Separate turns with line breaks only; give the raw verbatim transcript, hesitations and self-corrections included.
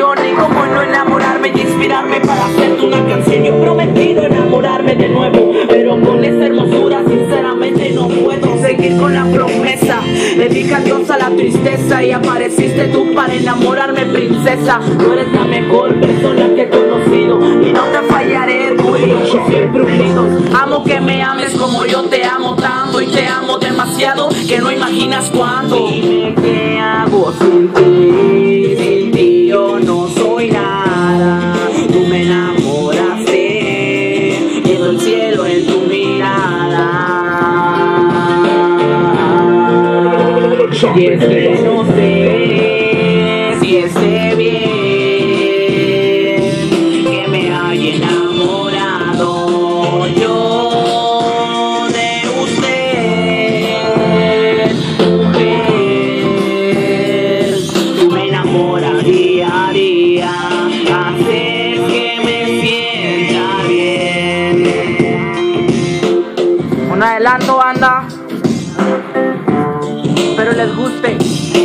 canción. Y cómo no enamorarme y inspirarme para hacerte una canción. Yo he prometido enamorarme de nuevo, pero con esa hermosura sinceramente no puedo seguir con la promesa. Le dije adiós a la tristeza y apareciste tú para enamorarme, princesa. Tú eres la mejor persona que he conocido y no te fallaré, tú y yo siempre unidos. Amo que me ames como yo te amo tanto, y te amo demasiado que no imaginas cuánto. Dime qué hago sin ti, sin ti yo no soy nada. Tú me enamoraste, llevo el cielo en tu mirada. Y es que no sé si esté bien que me haya enamorado yo de usted, mujer. Tú me enamoras día a día, haces que me sienta bien. Un adelanto, banda. Espero les guste.